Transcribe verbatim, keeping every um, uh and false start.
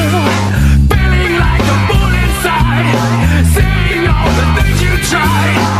feeling like a fool inside, saying all the things you tried.